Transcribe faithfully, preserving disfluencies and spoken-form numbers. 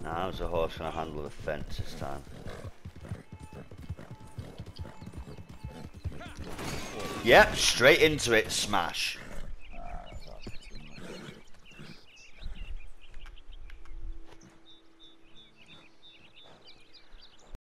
Nah, how's the horse going to handle the fence this time? Yep, straight into it, smash.